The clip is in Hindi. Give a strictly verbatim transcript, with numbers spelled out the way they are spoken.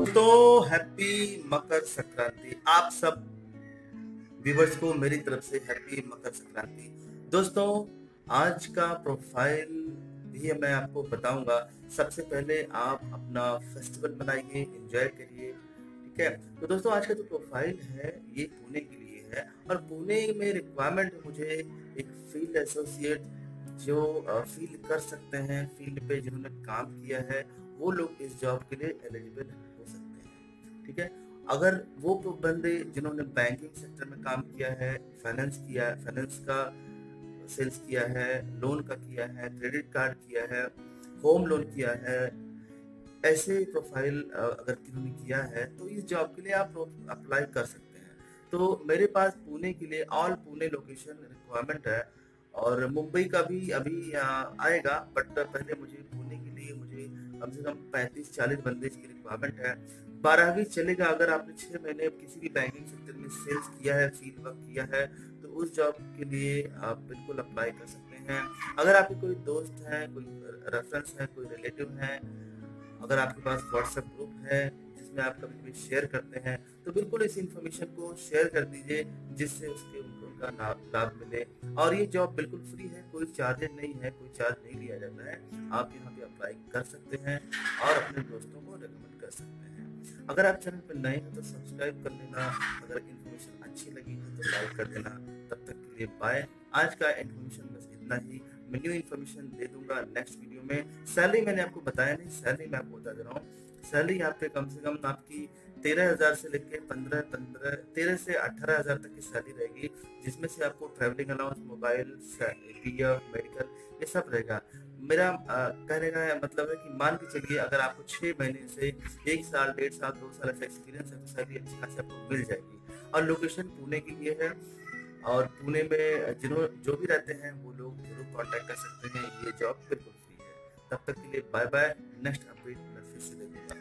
दोस्तों हैप्पी मकर संक्रांति। आप सब व्यूवर्स को मेरी तरफ से हैप्पी मकर संक्रांति। दोस्तों आज का प्रोफाइल भी मैं आपको बताऊंगा। सबसे पहले आप अपना फेस्टिवल मनाइए, एंजॉय करिए, ठीक है। तो दोस्तों आज का जो प्रोफाइल है ये पुणे के लिए है और पुणे में रिक्वायरमेंट है मुझे एक फील्ड एसोसिएट जो फील्ड कर सकते हैं, फील्ड पे जिन्होंने काम किया है वो लोग इस जॉब के लिए एलिजिबल हो सकते हैं, ठीक है। अगर वो बंदे जिन्होंने बैंकिंग सेक्टर में काम किया है, फाइनेंस किया फाइनेंस का सेल्स किया है, लोन का किया है, क्रेडिट कार्ड किया है, होम लोन किया है, ऐसे प्रोफाइल अगर किन्होंने किया है तो इस जॉब के लिए आप अप्लाई कर सकते हैं। तो मेरे पास पुणे के लिए ऑल पुणे लोकेशन रिक्वायरमेंट है और मुंबई का भी अभी आएगा, बट पहले मुझे पुणे के लिए मुझे कम से कम पैंतीस चालीस बंदे की रिक्वायरमेंट है। बारहवीं चलेगा अगर आपने छह महीने किसी भी बैंकिंग सेक्टर में सेल्स किया है, फील्ड वर्क किया है तो उस जॉब के लिए आप बिल्कुल अप्लाई कर सकते हैं। अगर आपके कोई दोस्त है, कोई रेफरेंस है, कोई रिलेटिव है, अगर आपके पास व्हाट्सएप ग्रुप है जिसमें आप कभी कभी शेयर करते हैं तो बिल्कुल इस इंफॉर्मेशन को शेयर कर दीजिए जिससे उसके उनका लाभ मिले। और ये जॉब बिल्कुल फ्री है, कोई चार्जेस नहीं है, कोई चार्ज नहीं लिया जाता है। आप यहाँ पे अप्लाई कर सकते हैं और अपने दोस्तों को रेकमेंड कर सकते हैं। अगर आप चैनल पर नए हैं तो सब्सक्राइब कर लेना, अगर इन्फॉर्मेशन अच्छी लगी है तो लाइक कर देना। तब तक के लिए बाय। आज का इन्फॉर्मेशन बस इतना ही। मैं न्यू इन्फॉर्मेशन दे दूंगा नेक्स्ट वीडियो में। सैलरी मैंने आपको बताया नहीं, सैलरी मैं आपको बता दे रहा हूँ। सैलरी यहाँ पे कम से कम आपकी तेरह हजार से लेके पंद्रह पंद्रह तेरह से अठारह हजार तक की सैलरी रहेगी, जिसमें से आपको travelling allowance, mobile, PF, medical ये सब रहेगा। मेरा आ, कहने का मतलब है कि मान के चलिए अगर आपको छह महीने से एक साल, डेढ़ साल, दो साल ऐसा एक्सपीरियंस है तो सैलरी अच्छी खासी आपको मिल जाएगी। और लोकेशन पुणे के लिए है और पुणे में जिन्हों जो भी रहते हैं वो लोग जरूर कांटेक्ट कर सकते हैं। ये जॉब बिल्कुल फ्री है। तब तक के लिए बाय बाय। नेक्स्ट अपडेट मैं फिर से दे दूंगा।